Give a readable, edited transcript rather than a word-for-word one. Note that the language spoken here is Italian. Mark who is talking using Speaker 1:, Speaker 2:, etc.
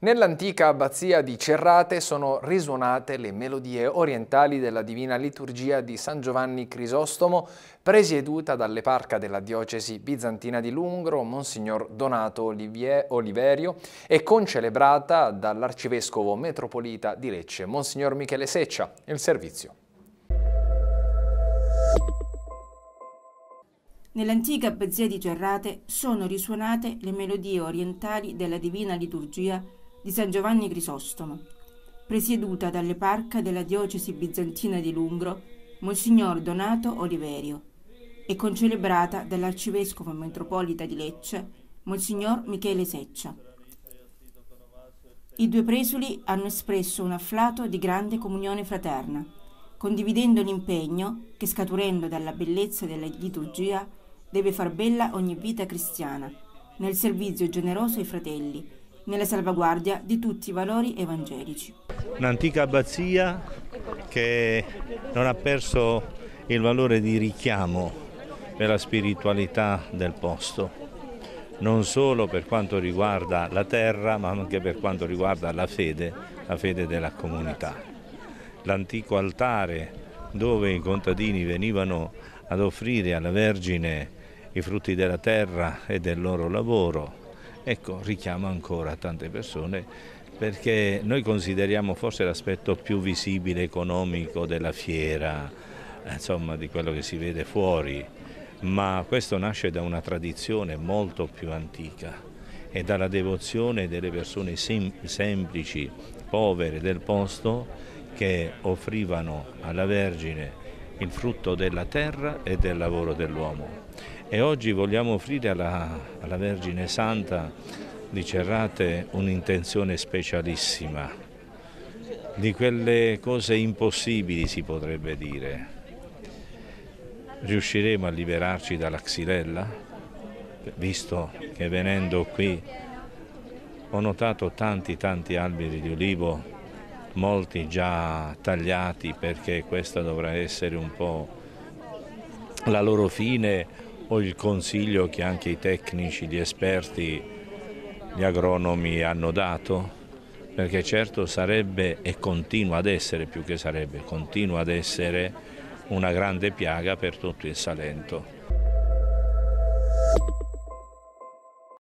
Speaker 1: Nell'antica abbazia di Cerrate sono risuonate le melodie orientali della Divina Liturgia di San Giovanni Crisostomo, presieduta dall'eparca della diocesi bizantina di Lungro, Monsignor Donato Oliverio, e concelebrata dall'arcivescovo metropolita di Lecce, Monsignor Michele Seccia. Il servizio.
Speaker 2: Nell'antica abbazia di Cerrate sono risuonate le melodie orientali della Divina Liturgia di San Giovanni Crisostomo, presieduta dall'eparca della diocesi bizantina di Lungro, Monsignor Donato Oliverio, e concelebrata dall'arcivescovo metropolita di Lecce, Monsignor Michele Seccia. I due presuli hanno espresso un afflato di grande comunione fraterna, condividendo l'impegno che, scaturendo dalla bellezza della liturgia, deve far bella ogni vita cristiana, nel servizio generoso ai fratelli, nella salvaguardia di tutti i valori evangelici.
Speaker 3: Un'antica abbazia che non ha perso il valore di richiamo per la spiritualità del posto, non solo per quanto riguarda la terra, ma anche per quanto riguarda la fede della comunità. L'antico altare dove i contadini venivano ad offrire alla Vergine i frutti della terra e del loro lavoro, ecco, richiama ancora tante persone, perché noi consideriamo forse l'aspetto più visibile, economico della fiera, insomma di quello che si vede fuori, ma questo nasce da una tradizione molto più antica e dalla devozione delle persone semplici, povere del posto, che offrivano alla Vergine il frutto della terra e del lavoro dell'uomo. E oggi vogliamo offrire alla Vergine Santa di Cerrate un'intenzione specialissima, di quelle cose impossibili si potrebbe dire. Riusciremo a liberarci dalla xylella? Visto che venendo qui ho notato tanti alberi di ulivo, molti già tagliati, perché questa dovrà essere un po' la loro fine, o il consiglio che anche i tecnici, gli esperti, gli agronomi hanno dato, perché certo sarebbe e continua ad essere, più che sarebbe, continua ad essere una grande piaga per tutto il Salento.